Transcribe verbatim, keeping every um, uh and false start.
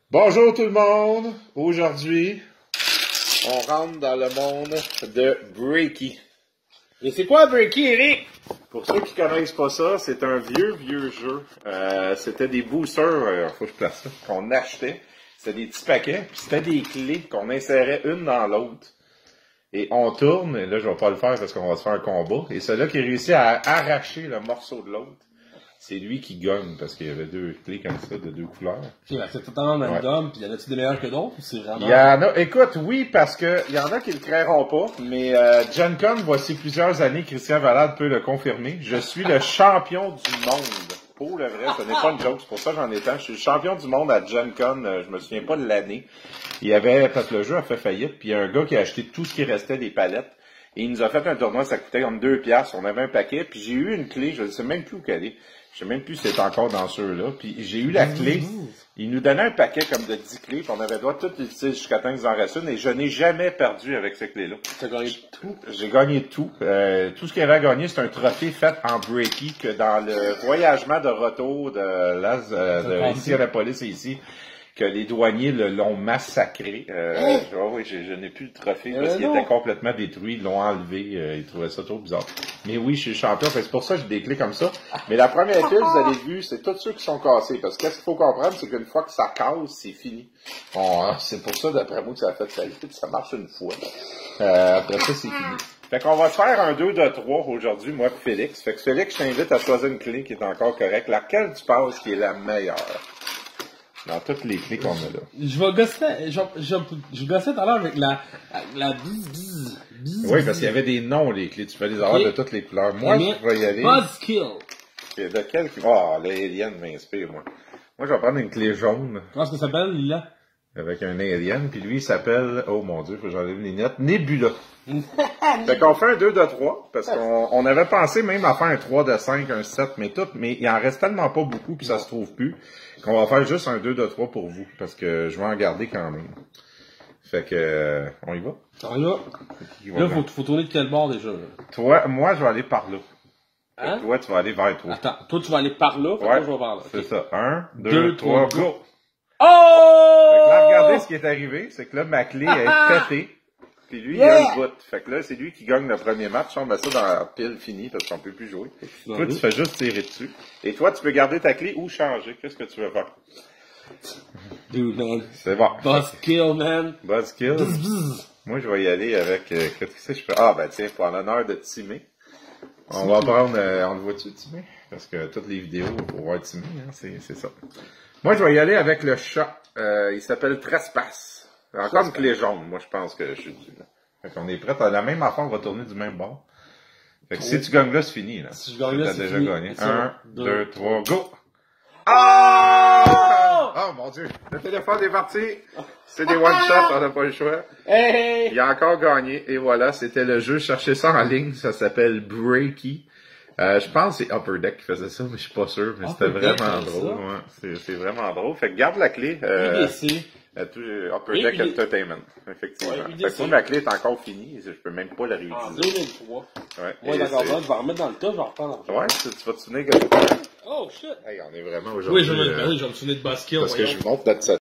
Bonjour tout le monde! Aujourd'hui, on rentre dans le monde de Breaky. Et c'est quoi Breaky, Eric? Pour ceux qui connaissent pas ça, c'est un vieux, vieux jeu. Euh, c'était des boosters, euh, faut que je place ça, qu'on achetait. C'était des petits paquets, puis c'était des clés qu'on insérait une dans l'autre. Et on tourne, et là je vais pas le faire parce qu'on va se faire un combat. Et celui-là qui réussit à arracher le morceau de l'autre, c'est lui qui gagne, parce qu'il y avait deux clés comme ça, de deux couleurs. Okay, ben c'est totalement random, ouais. Puis y en a-tu des meilleurs que d'autres, ou c'est vraiment... Il y en a, écoute, oui, parce que il y en a qui le créeront pas, mais euh, Gen Con, voici plusieurs années, Christian Valade peut le confirmer, je suis le champion du monde. Pour le vrai, ce n'est pas une joke, c'est pour ça que j'en ai tant. Je suis le champion du monde à Gen Con, euh, je me souviens pas de l'année. Il y avait, parce que le jeu a fait faillite, puis il y a un gars qui a acheté tout ce qui restait des palettes, et il nous a fait un tournoi, ça coûtait comme deux piastres, on avait un paquet, puis j'ai eu une clé, je ne sais même plus où qu'elle est. Je sais même plus si c'est encore dans ceux-là. Puis j'ai eu la clé. Il nous donnait un paquet comme de dix clés. Puis on avait droit de toutes les utiliser jusqu'à temps qu'ils en restent une. Et je n'ai jamais perdu avec ces clés-là. Tu as gagné tout? J'ai gagné tout. Euh, tout ce qu'il y avait à gagner, c'est un trophée fait en Breaky que dans le voyagement de retour de, Las, euh, de ici à la police et ici, que les douaniers l'ont massacré. Euh, oh! je, oh oui, je, je n'ai plus le trophée parce qu'il était complètement détruit. Ils l'ont enlevé. Euh, ils trouvaient ça trop bizarre. Mais oui, je suis champion. C'est pour ça que j'ai des clés comme ça. Mais la première clé, vous avez vu, c'est tous ceux qui sont cassés. Parce que qu'est-ce qu'il faut comprendre, c'est qu'une fois que ça casse, c'est fini. Bon, c'est pour ça, d'après moi, que ça a fait faillite. Ça marche une fois. Euh, après ça, c'est fini. Fait qu'on va faire un deux de trois aujourd'hui, moi et Félix. Fait que Félix, je t'invite à choisir une clé qui est encore correcte. Laquelle tu penses qui est la meilleure? Dans toutes les clés qu'on a là. Je vais gosser, je, je, je gossais tout à l'heure avec la, la bise, bise, bise. Oui, parce qu'il y avait des noms, les clés. Tu peux les avoir okay. de toutes les couleurs. Moi, mais je vais y aller. Buzzkill. Okay, de quelle? Oh, l'alien m'inspire, moi. Moi, je vais prendre une clé jaune. Comment est-ce que ça s'appelle, Lila? Avec un alien. Puis lui, il s'appelle, oh mon Dieu, faut que j'enlève les lunettes, Nebula. Fait qu'on fait un deux de trois, parce qu'on on avait pensé même à faire un trois de cinq, un sept, mais tout, mais il en reste tellement pas beaucoup, puis ça se trouve plus, qu'on va faire juste un deux de trois pour vous, parce que je vais en garder quand même. Fait que, euh, on y va? On y va. Là, faut, faut tourner de quel bord déjà? Là? Toi, moi, je vais aller par là. Hein? Toi, tu vas aller vers toi. Attends, toi, tu vas aller par là, ouais, moi, je vais vers là. C'est okay. ça. Un, deux, deux trois, trois, go! Oh! Fait que là, regardez ce qui est arrivé, c'est que là, ma clé est pétée. Puis lui, yeah! Il a le bout. Fait que là, c'est lui qui gagne le premier match. On met ça dans la pile finie parce qu'on peut plus jouer. Toi, tu fais juste tirer dessus. Et toi, tu peux garder ta clé ou changer. Qu'est-ce que tu veux faire? Dude, man. C'est bon. Buzzkill, man. Buzzkill. Buzz, buzz. Moi, je vais y aller avec... Euh, qu'est-ce que je fais? Ah, ben tiens, pour l'honneur de Timé. On va prendre... Euh, on le voit-tu, Timé? Parce que toutes les vidéos, pour voir Timé, hein, c'est ça. Moi, je vais y aller avec le chat. Euh, il s'appelle Trespass. Encore une clé jaune, moi je pense que je suis dû là. Fait qu'on est prêt, à la même affaire, on va tourner du même bord. Fait que oh. Si tu gagnes là, c'est fini là. Si je gagne là, c'est déjà fini. gagné. Un, deux, trois, go! Oh! Oh mon Dieu! Le téléphone est parti! C'est des one-shots, on n'a pas le choix. Hey! Il a encore gagné, et voilà, c'était le jeu. Cherchez ça en ligne, ça s'appelle Breaky. Euh, je pense que c'est Upper Deck qui faisait ça, mais je suis pas sûr. Mais c'était vraiment drôle. Ouais. C'est vraiment drôle. Fait que garde la clé. Euh, à tout, Upper Deck Entertainment. Effectivement. Ouais, fait que moi, ma clé est encore finie. Je peux même pas la réutiliser. En deux mille trois. Ouais. Ouais, d'accord. Je vais la remettre dans le tas, je vais en reprendre. Ouais, tu, tu vas te souvenir que... Oh, shit. Hey, on est vraiment aujourd'hui... Oui, je vais, euh, je vais me souvenir de Buzzkill. Parce que je montre notre